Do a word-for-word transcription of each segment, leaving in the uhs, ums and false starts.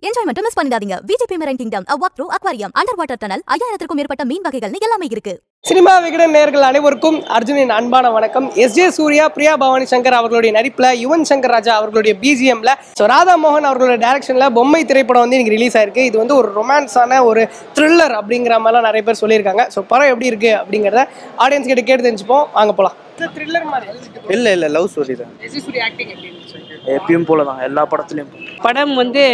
Enjoy மட்டும் miss பண்ணிடாதீங்க. VGP marine kingdom a walk through aquarium underwater tunnel ஐயாயிரத்திற்கும் மேற்பட்ட மீன் வகைகள் எல்லாமே இருக்கு. சினிமா விகடன் நேயர்கள் அனைவருக்கும் அர்ஜுனின் அன்பான வணக்கம். எஸ் ஜே சூர்யா, பிரியா பவானி சங்கர் அவர்களுடைய நடிப்பில் யுவன் சங்கர் ராஜா அவர்களுடைய பிஜிஎம்ல ஸோ ராதா மோகன் அவர்களுடைய டைரக்ஷன்ல பொம்மை திரைப்படம் வந்து இன்னைக்கு ரிலீஸ் ஆயிருக்கு. இது வந்து ஒரு ரொமான்ஸான ஒரு த்ரில்லர் அப்படிங்கிற மாதிரிலாம் நிறைய பேர் சொல்லியிருக்காங்க. ஸோ படம் எப்படி இருக்கு அப்படிங்கிறத ஆடியன்ஸ் கிட்ட கேட்டு தெரிஞ்சுப்போம். வாங்க போலாம். த்ரில்லர் மாதிரி இல்ல இல்ல லவ் ஸ்டோரி தான். எஸ் ஜே சூர்யா ஆக்டிங் எப்படி இருந்துச்சு? எப்பயும் போல தான் எல்லா படத்துலயும். படம் வந்து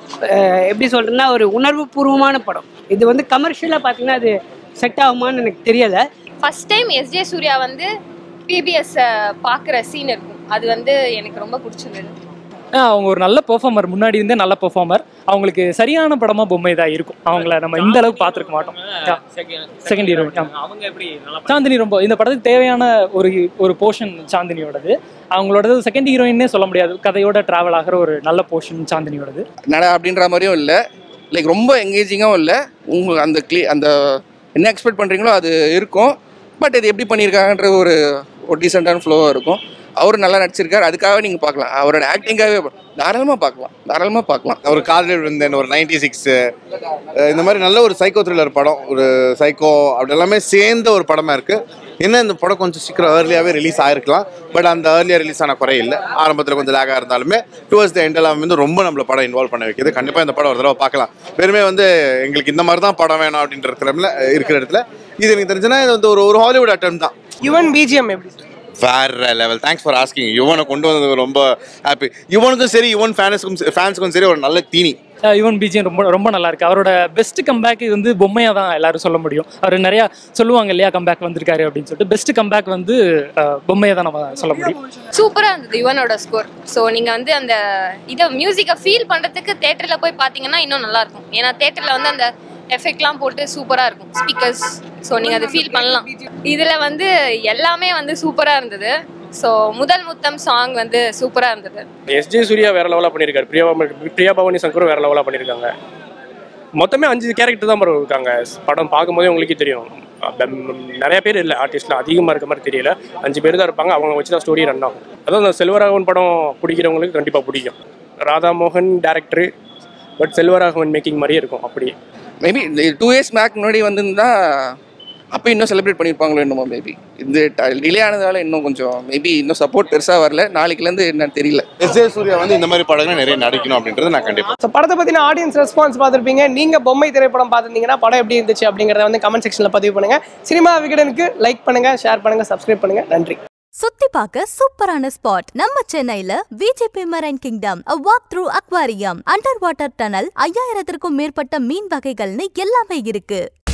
எப்படி சொல்றேன்னா ஒரு உணர்வு பூர்வமான படம். இது வந்து கமர்ஷியலா பாத்தீங்கன்னா அது செட் ஆகுமான்னு எனக்கு தெரியல. First time S J Surya வந்து பிபிஎஸ் பார்க்குற சீன் இருக்கும். அது வந்து எனக்கு ரொம்ப பிடிச்சிருந்தது. அவங்க ஒரு நல்ல பெர்ஃபார்மர், முன்னாடி இருந்தே நல்ல பெர்ஃபார்மர். அவங்களுக்கு சரியான படமா பொம்மை தான் இருக்கும். அவங்கள நம்ம இந்த அளவுக்கு பார்த்துருக்க மாட்டோம். செகண்ட் ஹீரோ அவங்க எப்படி சாந்தினி ரொம்ப இந்த படத்துக்கு தேவையான ஒரு ஒரு போர்ஷன் சாந்தினியோடது. அவங்களோடது செகண்ட் ஹீரோயின்னே சொல்ல முடியாது. கதையோட டிராவல் ஆகிற ஒரு நல்ல போர்ஷன் சாந்தினியோடது. நட அப்படின்ற மாதிரியும் இல்லை, லைக் ரொம்ப எங்கேஜிங்காகவும் இல்லை. உங்க அந்த கிளி அந்த என்ன எக்ஸ்பெக்ட் பண்ணுறீங்களோ அது இருக்கும். பட் இது எப்படி பண்ணியிருக்காங்கன்ற ஒரு ஒரு டீசெண்டான ஃப்ளோவாக இருக்கும். அவர் நல்லா நடிச்சிருக்காரு, அதுக்காக நீங்கள் பார்க்கலாம். அவரோட ஆக்டிங்காகவே தாராளமாக பார்க்கலாம் தாராளமாக பார்க்கலாம் ஒரு காதல் இருந்தேன், ஒரு நைன்டி சிக்ஸ் இந்த மாதிரி நல்ல ஒரு சைக்கோ த்ரில்லர் படம், ஒரு சைக்கோ அப்படி எல்லாமே சேர்ந்த ஒரு படமாக இருக்குது. என்ன இந்த படம் கொஞ்சம் சீக்கிரம் ஏர்லியாகவே ரிலீஸ் ஆகிருக்கலாம். பட் அந்த ஏர்லியாக ரிலீஸ் ஆன குறை இல்லை. ஆரம்பத்தில் கொஞ்சம் லேகாக இருந்தாலுமே டுவர்ட்ஸ் த எண்டெல்லாம் வந்து ரொம்ப நம்மள படம் இன்வால்வ் பண்ண வைக்கிது. கண்டிப்பாக இந்த படம் ஒரு தடவை பார்க்கலாம். வெறுமே வந்து எங்களுக்கு இந்த மாதிரி தான் படம் வேணும் அப்படின்ற இருக்கிற இடத்துல இது எனக்கு தெரிஞ்சுன்னா இது வந்து ஒரு ஒரு ஹாலிவுட் அட்டம் தான். யுவன் பிஜிஎம் எப்படி? வேற லெவல். Thanks for asking. யுவனை கொண்டு வந்தது ரொம்ப ஹாப்பி. யுவனுக்கும் சரி, யுவன் ஃபேன்ஸுக்கும் ஃபேன்ஸுக்கும் சரி ஒரு நல்ல தீனி. யுவன் பிஜிஎம் ரொம்ப ரொம்ப நல்லா இருக்கு. அவரோட பெஸ்ட் கம்பேக் இது வந்து பொம்மையா தான் எல்லாரும் சொல்ல முடியும். அவர் நிறைய சொல்லுவாங்க இல்லையா, கம்பேக் வந்திருக்காரு அப்படின்னு சொல்லிட்டு. பெஸ்ட் கம்பேக் வந்து பொம்மையா தான் நம்ம சொல்ல முடியும். சூப்பரா இருந்தது யுவனோட ஸ்கோர். ஸோ நீங்க வந்து அந்த இதை மியூசிக்கை ஃபீல் பண்றதுக்கு தேட்டர்ல போய் பார்த்தீங்கன்னா இன்னும் நல்லா இருக்கும். ஏன்னா தேட்டர்ல வந்து அந்த எஃபெக்ட்லாம் போட்டு சூப்பராக இருக்கும் ஸ்பீக்கர்ஸ். ஸோ நீங்கள் அதை ஃபீல் பண்ணலாம். இதில் வந்து எல்லாமே வந்து சூப்பராக இருந்தது. ஸோ முதல் முத்தம் சாங் வந்து சூப்பராக இருந்தது. எஸ் ஜே சூர்யா வேற லெவலாக பண்ணியிருக்காரு. பிரியா பிரியா பவானி சங்கரும் வேற லெவலாக பண்ணியிருக்காங்க. மொத்தமே அஞ்சு கேரக்டர் தான் இருக்காங்க. படம் பார்க்கும்போதே உங்களுக்கே தெரியும். நிறைய பேர் இல்லை, ஆர்டிஸ்ட்லாம் அதிகமாக இருக்க மாதிரி தெரியல. அஞ்சு பேர் தான் இருப்பாங்க. அவங்க வச்சு தான் ஸ்டோரி ரன் ஆகும். அதான் அந்த செல்வராகவன் படம் பிடிக்கிறவங்களுக்கு கண்டிப்பாக பிடிக்கும். ராதா மோகன் டேரக்டரு, பட் செல்வராகவன் மேக்கிங் மாதிரியே இருக்கும். அப்படி மேபி இந்த டூ இயர்ஸ் பேக் முன்னாடி வந்திருந்தா அப்போ இன்னும் செலிப்ரேட் பண்ணியிருப்பாங்களோ என்னமோ. மேபி இந்த டிலே ஆனதால இன்னும் கொஞ்சம் மேபி இன்னும் சப்போர்ட் பெருசாக வரல. நாளைக்குலேருந்து என்னன்னு தெரியல. எஸ் ஜே சூர்யா வந்து இந்த மாதிரி படங்கள் நிறைய நடிக்கணும் அப்படின்றது நான் கண்டிப்பாக. ஸோ படத்தை பற்றின ஆடியன்ஸ் ரெஸ்பான்ஸ் பார்த்துருப்பீங்க. நீங்கள் பொம்மை திரைப்படம் பார்த்துருந்தீங்கன்னா படம் எப்படி இருந்துச்சு அப்படிங்கிறத வந்து கமெண்ட் செக்ஷனில் பதிவு பண்ணுங்கள். சினிமா விகடனுக்கு லைக் பண்ணுங்கள், ஷேர் பண்ணுங்கள், சப்ஸ்கிரைப் பண்ணுங்கள். நன்றி. சுத்தி பார்க்க சூப்பரான ஸ்பாட் நம்ம சென்னையில VGP marine kingdom a walk through aquarium underwater tunnel ஐயாயிரத்திற்கும் மேற்பட்ட மீன் வகைகள்னு எல்லாமே இருக்கு.